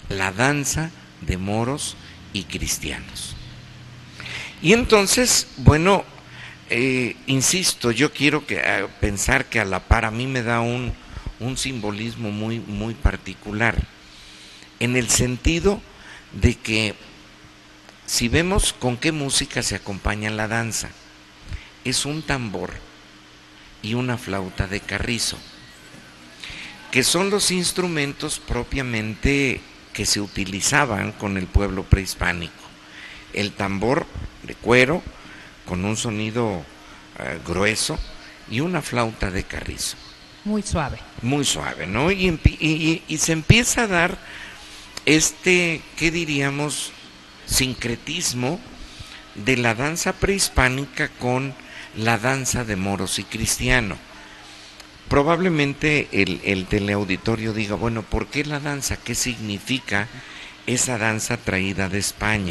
la danza de moros y cristianos. Y entonces, bueno, insisto, yo quiero pensar que a la par a mí me da un simbolismo muy, muy particular, en el sentido de que si vemos con qué música se acompaña la danza, es un tambor y una flauta de carrizo, que son los instrumentos propiamente que se utilizaban con el pueblo prehispánico. El tambor de cuero con un sonido grueso y una flauta de carrizo. Muy suave. Muy suave, ¿no? Y se empieza a dar ¿qué diríamos? Sincretismo de la danza prehispánica con la danza de moros y cristiano. Probablemente el teleauditorio diga, bueno, ¿por qué la danza? ¿Qué significa esa danza traída de España?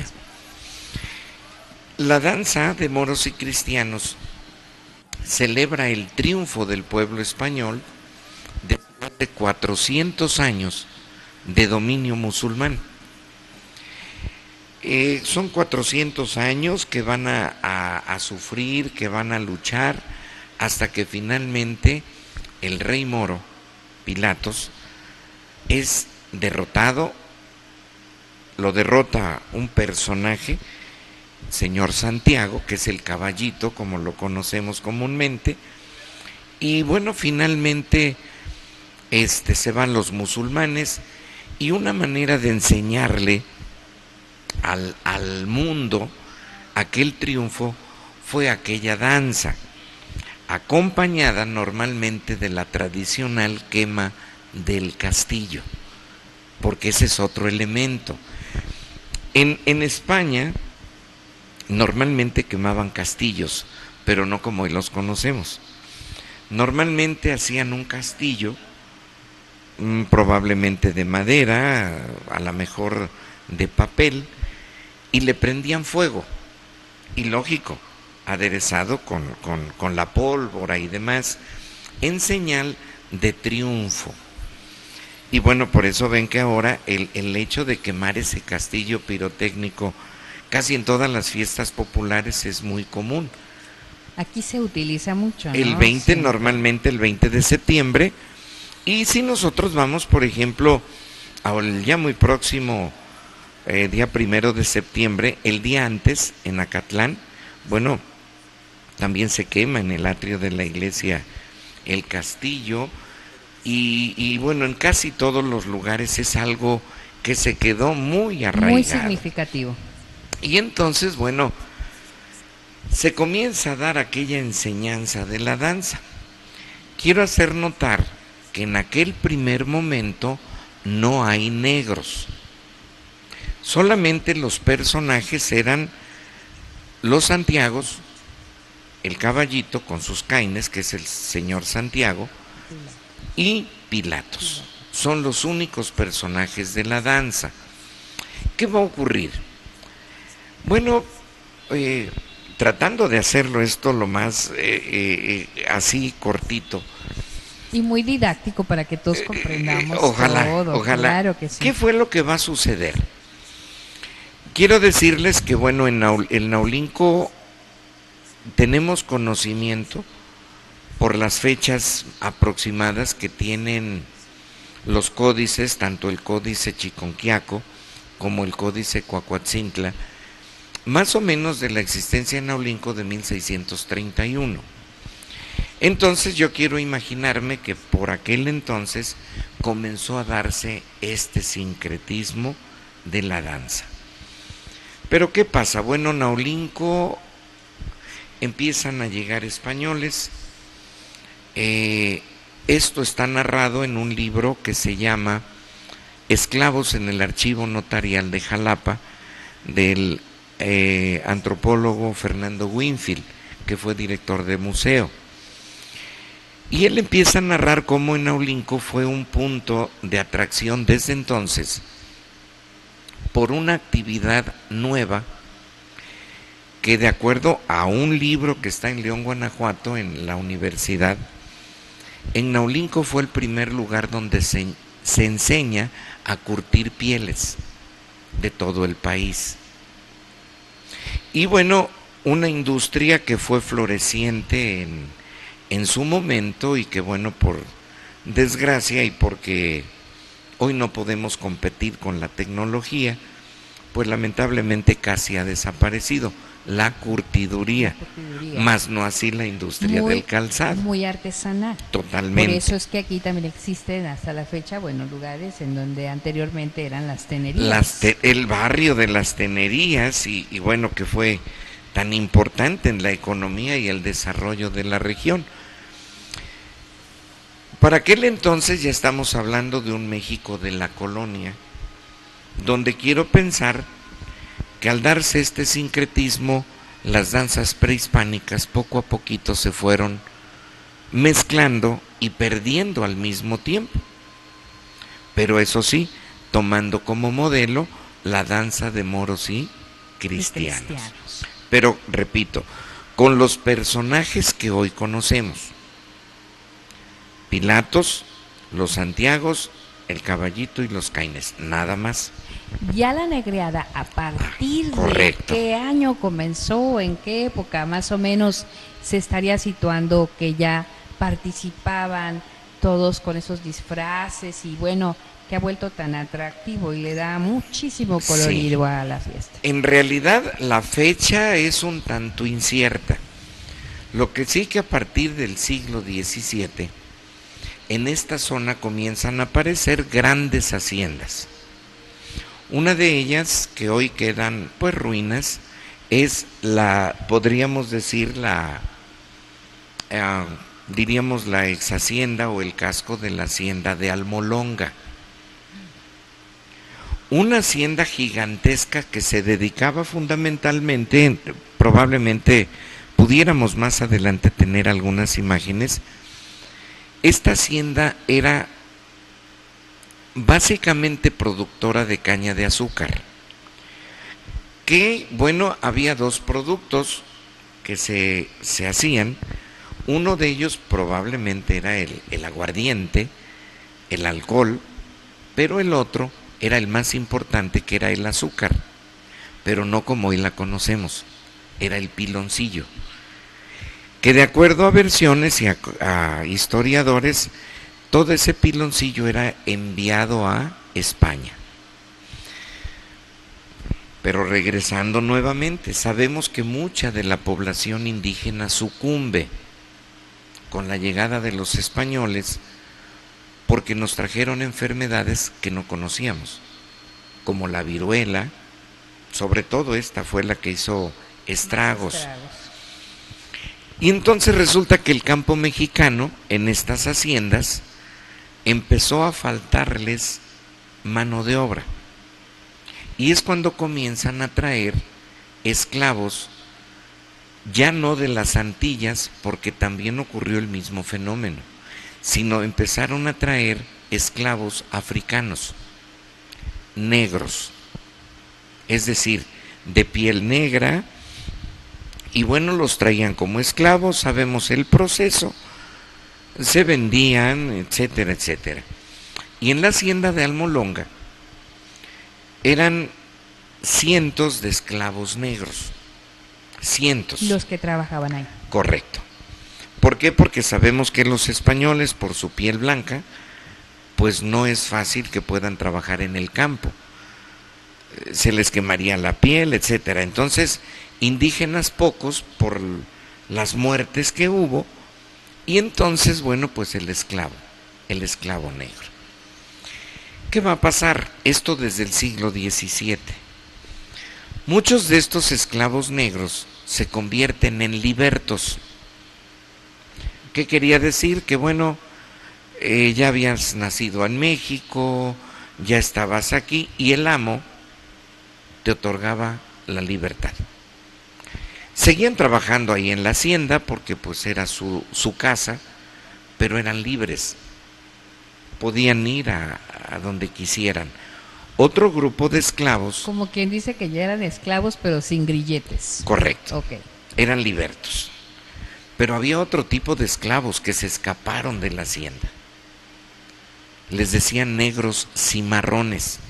La danza de moros y cristianos celebra el triunfo del pueblo español después de 400 años de dominio musulmán. Son 400 años que van a sufrir, que van a luchar, hasta que finalmente el rey moro, Pilatos, es derrotado. Lo derrota un personaje, señor Santiago, que es el caballito, como lo conocemos comúnmente, y bueno, finalmente se van los musulmanes, y una manera de enseñarle al mundo aquel triunfo fue aquella danza, acompañada normalmente de la tradicional quema del castillo, porque ese es otro elemento. En España normalmente quemaban castillos, pero no como hoy los conocemos. Normalmente hacían un castillo, probablemente de madera, a lo mejor de papel, y le prendían fuego, y lógico, aderezado con la pólvora y demás, en señal de triunfo. Y bueno, por eso ven que ahora el hecho de quemar ese castillo pirotécnico casi en todas las fiestas populares es muy común. Aquí se utiliza mucho, ¿no? El 20, sí. Normalmente el 20 de septiembre, y si nosotros vamos, por ejemplo, al ya muy próximo día 1 de septiembre, el día antes, en Acatlán, bueno, también se quema en el atrio de la iglesia el castillo, y bueno, en casi todos los lugares es algo que se quedó muy arraigado. Muy significativo. Y entonces, bueno, se comienza a dar aquella enseñanza de la danza. Quiero hacer notar que en aquel primer momento no hay negros. Solamente los personajes eran los Santiagos, el caballito con sus caines, que es el señor Santiago, y Pilatos. Son los únicos personajes de la danza. ¿Qué va a ocurrir? Bueno, tratando de hacerlo esto lo más así cortito. Y muy didáctico para que todos comprendamos Ojalá. todo. Claro que sí. ¿Qué fue lo que va a suceder? Quiero decirles que, bueno, en Naulinco tenemos conocimiento por las fechas aproximadas que tienen los códices, tanto el códice Chiconquiaco como el códice Coahuatzintla, más o menos de la existencia en Naulinco de 1631. Entonces yo quiero imaginarme que por aquel entonces comenzó a darse este sincretismo de la danza. Pero ¿qué pasa? Bueno, Naulinco empiezan a llegar españoles. Esto está narrado en un libro que se llama Esclavos en el Archivo Notarial de Jalapa, del antropólogo Fernando Winfield, que fue director de museo. Y él empieza a narrar cómo en Naulinco fue un punto de atracción desde entonces por una actividad nueva que, de acuerdo a un libro que está en León, Guanajuato, en la universidad, en Naulinco fue el primer lugar donde se se enseña a curtir pieles de todo el país. Y bueno, una industria que fue floreciente en su momento y que bueno, por desgracia y porque hoy no podemos competir con la tecnología, pues lamentablemente casi ha desaparecido la curtiduría, más no así la industria del calzado. Muy artesanal. Totalmente. Por eso es que aquí también existen hasta la fecha, bueno, lugares en donde anteriormente eran las tenerías. El barrio de las tenerías y bueno, que fue tan importante en la economía y el desarrollo de la región. Para aquel entonces ya estamos hablando de un México de la colonia, donde quiero pensar que al darse este sincretismo, las danzas prehispánicas poco a poquito se fueron mezclando y perdiendo al mismo tiempo. Pero eso sí, tomando como modelo la danza de moros y cristianos. Pero, repito, con los personajes que hoy conocemos. Pilatos, los Santiagos, el Caballito y los Caines, nada más. Ya la negreada, ¿a partir de qué año comenzó? ¿En qué época más o menos se estaría situando que ya participaban todos con esos disfraces y bueno, que ha vuelto tan atractivo y le da muchísimo colorido a la fiesta? En realidad la fecha es un tanto incierta. Lo que sí que a partir del siglo XVII en esta zona comienzan a aparecer grandes haciendas. Una de ellas, que hoy quedan pues ruinas, es podríamos decir diríamos la ex hacienda o el casco de la hacienda de Almolonga. Una hacienda gigantesca que se dedicaba fundamentalmente, probablemente pudiéramos más adelante tener algunas imágenes. Esta hacienda era básicamente productora de caña de azúcar, que bueno, había dos productos que se hacían. Uno de ellos probablemente era el aguardiente, el alcohol, pero el otro era el más importante, que era el azúcar, pero no como hoy la conocemos, era el piloncillo, que de acuerdo a versiones y a historiadores, todo ese piloncillo era enviado a España. Pero regresando nuevamente, sabemos que mucha de la población indígena sucumbe con la llegada de los españoles porque nos trajeron enfermedades que no conocíamos, como la viruela, sobre todo esta fue la que hizo estragos. Y entonces resulta que el campo mexicano, en estas haciendas, empezó a faltarles mano de obra. Y es cuando comienzan a traer esclavos, ya no de las Antillas, porque también ocurrió el mismo fenómeno, sino empezaron a traer esclavos africanos, negros, es decir, de piel negra, y bueno, los traían como esclavos, sabemos el proceso, se vendían, etcétera, etcétera. Y en la hacienda de Almolonga eran cientos de esclavos negros, cientos. Los que trabajaban ahí. Correcto. ¿Por qué? Porque sabemos que los españoles, por su piel blanca, pues no es fácil que puedan trabajar en el campo. Se les quemaría la piel, etcétera. Entonces, indígenas pocos por las muertes que hubo, y entonces, bueno, pues el esclavo negro. ¿Qué va a pasar? Esto desde el siglo XVII. Muchos de estos esclavos negros se convierten en libertos. ¿Qué quería decir? Que bueno, ya habías nacido en México, ya estabas aquí, y el amo te otorgaba la libertad. Seguían trabajando ahí en la hacienda porque pues era su casa, pero eran libres, podían ir a donde quisieran. Otro grupo de esclavos... Como quien dice que ya eran esclavos pero sin grilletes. Correcto, okay. Eran libertos. Pero había otro tipo de esclavos que se escaparon de la hacienda. les decían negros cimarrones.